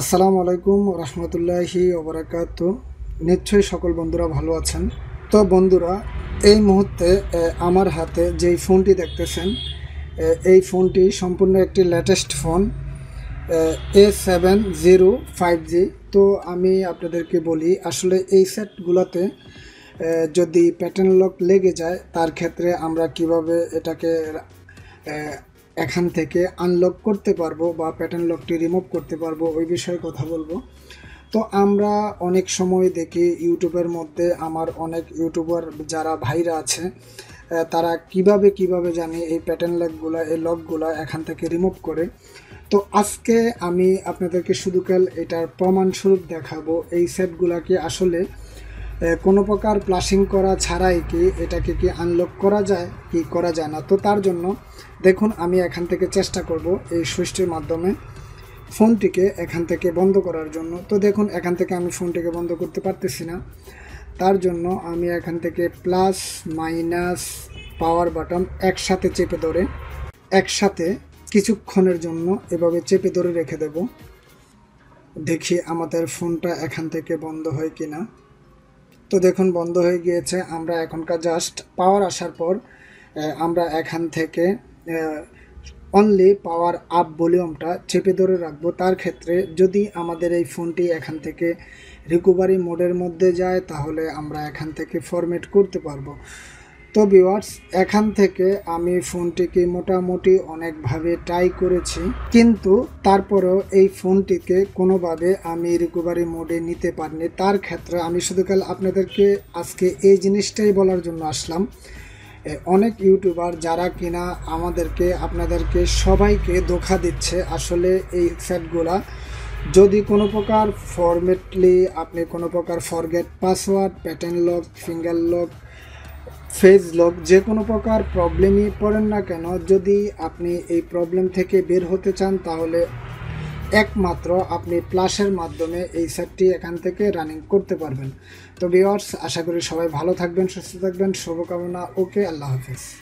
আসসালামু আলাইকুম রহমতুল্লাহি ওবরাকাতু। নিশ্চয়ই সকল বন্ধুরা ভালো আছেন। তো বন্ধুরা, এই মুহূর্তে আমার হাতে যেই ফোনটি দেখতেছেন, এই ফোনটি সম্পূর্ণ একটি লেটেস্ট ফোন, A70 5G। তো আমি আপনাদেরকে বলি, আসলে এই সেটগুলোতে যদি প্যাটার্ন লক লেগে যায়, তার ক্ষেত্রে আমরা কিভাবে এটাকে এখান থেকে আনলক করতে পারবো বা প্যাটার্ন লকটি রিমুভ করতে পারবো, ওই বিষয়ে কথা বলবো। তো আমরা অনেক সময় দেখি ইউটিউবের মধ্যে, আমার অনেক ইউটিউবার যারা ভাইরা আছে, তারা কিভাবে জানি এই প্যাটার্ন লকগুলো, এই লকগুলো এখান থেকে রিমুভ করে। তো আজকে আমি আপনাদেরকে শুধু কাল এটার প্রমাণস্বরূপ দেখাবো এই সেটগুলোকে আসলে কোনো প্রকার প্লাসিং করা ছাড়াই কি এটাকে কি আনলক করা যায় কি করা যায় না। তো তার জন্য দেখুন, আমি এখান থেকে চেষ্টা করব এই সুইচটির মাধ্যমে ফোনটিকে এখান থেকে বন্ধ করার জন্য। তো দেখুন, এখান থেকে আমি ফোনটিকে বন্ধ করতে পারতেছি না। তার জন্য আমি এখান থেকে প্লাস মাইনাস পাওয়ার বাটন একসাথে চেপে ধরে একসাথে কিছুক্ষণের জন্য এভাবে চেপে ধরে রেখে দেব। দেখি আমাদের ফোনটা এখান থেকে বন্ধ হয় কিনা। তো দেখুন, বন্ধ হয়ে গিয়েছে। আমরা এখনকার জাস্ট পাওয়ার আসার পর আমরা এখান থেকে অনলি পাওয়ার আপ ভলিউমটা চেপে ধরে রাখবো। তার ক্ষেত্রে যদি আমাদের এই ফোনটি এখান থেকে রিকভারি মোডের মধ্যে যায়, তাহলে আমরা এখান থেকে ফরম্যাট করতে পারবো। তো ভিউয়ার্স, এখান থেকে আমি ফোনটিকে মোটামুটি অনেকভাবে ট্রাই করেছি, কিন্তু তারপরেও এই ফোনটিকে কোনোভাবে আমি রিকভারি মোডে নিতে পারিনি। তার ক্ষেত্রে আমি শুধু কাল আপনাদেরকে আজকে এই জিনিসটাই বলার জন্য আসলাম, অনেক ইউটিউবার যারা কিনা আপনাদেরকে সবাইকে ধোঁকা দিচ্ছে। আসলে এই সেটগুলা যদি কোনো প্রকার ফরম্যাটলি আপনি কোনো প্রকার forget password, pattern lock, finger lock, face lock, যে কোনো প্রকার প্রবলেমই পড়েন না কেন, যদি আপনি এই প্রবলেম থেকে বের হতে চান, তাহলে একমাত্র আপনি প্লাসের মাধ্যমে এই সেটটি এখান থেকে রানিং করতে পারবেন। তো ভিউয়ার্স, আশা করি সবাই ভালো থাকবেন, সুস্থ থাকবেন, শুভকামনা। ওকে, আল্লাহ হাফেজ।